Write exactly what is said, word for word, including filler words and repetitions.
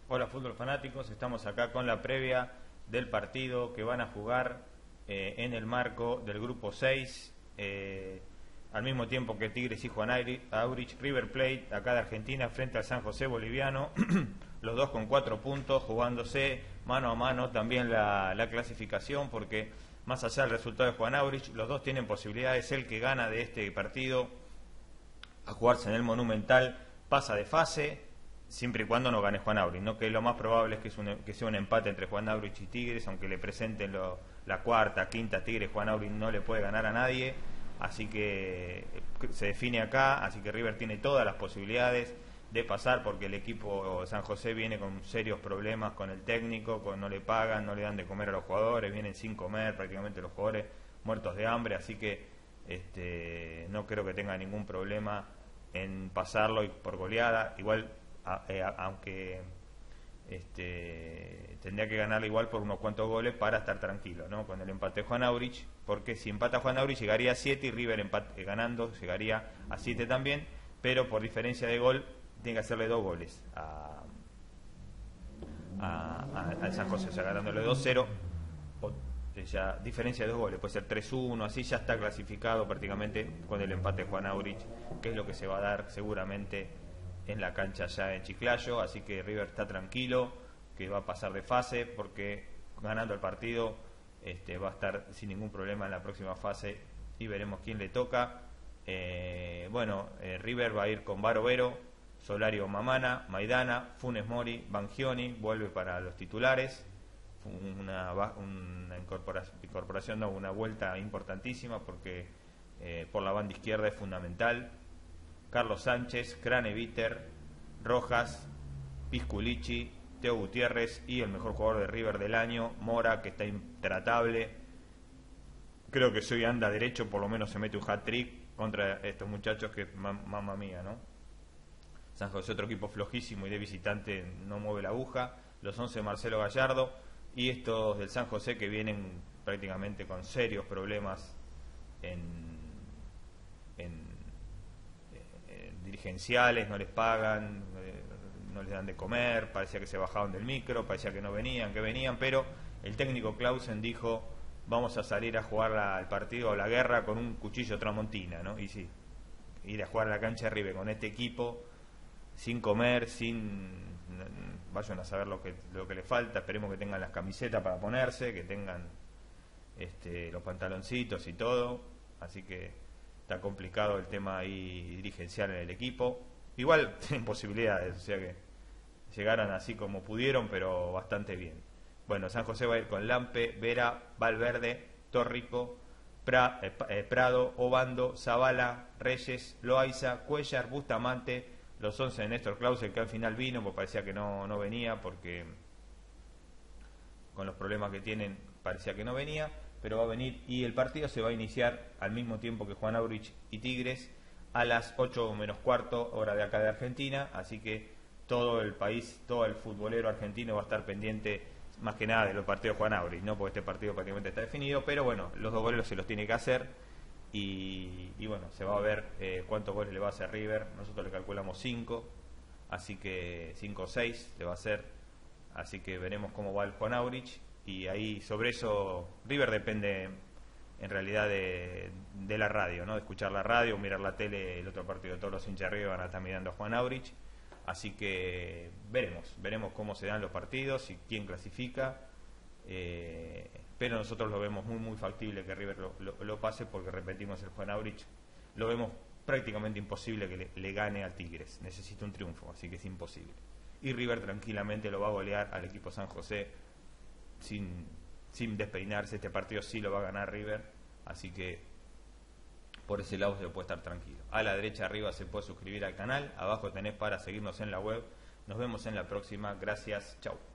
Hola fútbol fanáticos, estamos acá con la previa del partido que van a jugar eh, en el marco del grupo seis, eh, al mismo tiempo que Tigres y Juan Aurich, River Plate, acá de Argentina, frente al San José boliviano, los dos con cuatro puntos, jugándose mano a mano también la, la clasificación, porque más allá del resultado de Juan Aurich, los dos tienen posibilidades. El que gana de este partido a jugarse en el Monumental pasa de fase, siempre y cuando no gane Juan Aurich, ¿no? Que lo más probable es que, es un, que sea un empate entre Juan Aurich y Tigres, aunque le presenten lo, la cuarta, quinta Tigres. Juan Aurich no le puede ganar a nadie, así que se define acá, así que River tiene todas las posibilidades de pasar, porque el equipo San José viene con serios problemas con el técnico, con no le pagan, no le dan de comer a los jugadores, vienen sin comer prácticamente los jugadores, muertos de hambre, así que este, no creo que tenga ningún problema en pasarlo y por goleada. Igual A, eh, aunque este, tendría que ganarle igual por unos cuantos goles para estar tranquilo, ¿no? Con el empate de Juan Aurich, porque si empata Juan Aurich llegaría a siete y River empate, eh, ganando llegaría a siete también, pero por diferencia de gol tiene que hacerle dos goles a, a, a, al San José, o sea, ganándole dos cero, o, ya diferencia de dos goles, puede ser tres uno, así ya está clasificado prácticamente con el empate de Juan Aurich, que es lo que se va a dar seguramente en la cancha ya en Chiclayo, así que River está tranquilo, que va a pasar de fase, porque ganando el partido este, va a estar sin ningún problema en la próxima fase y veremos quién le toca. Eh, bueno, eh, River va a ir con Barovero, Solario Mamana, Maidana, Funes Mori, Bangioni, vuelve para los titulares, una, una incorporación, incorporación no, una vuelta importantísima, porque eh, por la banda izquierda es fundamental. Carlos Sánchez, Craneviter, Rojas, Pisculichi, Teo Gutiérrez y el mejor jugador de River del año, Mora, que está intratable. Creo que si hoy anda derecho, por lo menos se mete un hat-trick contra estos muchachos, que mamma mía, ¿no? San José, otro equipo flojísimo y de visitante, no mueve la aguja. Los once, Marcelo Gallardo, y estos del San José, que vienen prácticamente con serios problemas en... en dirigenciales, no les pagan, eh, no les dan de comer, parecía que se bajaban del micro, parecía que no venían, que venían, pero el técnico Clausen dijo: vamos a salir a jugar al partido, a la guerra, con un cuchillo tramontina, ¿no? Y sí, ir a jugar a la cancha de River con este equipo, sin comer, sin... vayan a saber lo que, lo que les falta, esperemos que tengan las camisetas para ponerse, que tengan este, los pantaloncitos y todo, así que está complicado el tema ahí dirigencial en el equipo. Igual tienen posibilidades, o sea que llegaron así como pudieron, pero bastante bien. Bueno, San José va a ir con Lampe, Vera, Valverde, Torrico, pra, eh, eh, Prado, Obando, Zavala, Reyes, Loaiza, Cuellar, Bustamante, los once de Néstor Clausen, que al final vino, porque parecía que no, no venía, porque con los problemas que tienen parecía que no venía, pero va a venir, y el partido se va a iniciar al mismo tiempo que Juan Aurich y Tigres, a las ocho menos cuarto, hora de acá de Argentina, así que todo el país, todo el futbolero argentino va a estar pendiente más que nada de los partidos de Juan Aurich, ¿no? Porque este partido prácticamente está definido, pero bueno, los dos goles se los tiene que hacer, y, y bueno, se va a ver eh, cuántos goles le va a hacer River. Nosotros le calculamos cinco, así que cinco o seis le va a hacer, así que veremos cómo va el Juan Aurich. Y ahí sobre eso River depende en realidad de, de la radio, ¿no? De escuchar la radio, mirar la tele. El otro partido, todos los hinchas de River van a estar mirando a Juan Aurich, así que veremos, veremos cómo se dan los partidos y quién clasifica, eh, pero nosotros lo vemos muy muy factible que River lo, lo, lo pase, porque repetimos, el Juan Aurich lo vemos prácticamente imposible que le, le gane a Tigres, necesita un triunfo, así que es imposible, y River tranquilamente lo va a golear al equipo San José sin, sin despeinarse. Este partido sí lo va a ganar River, así que por ese lado se puede estar tranquilo. A la derecha arriba se puede suscribir al canal, abajo tenés para seguirnos en la web. Nos vemos en la próxima, gracias, chau.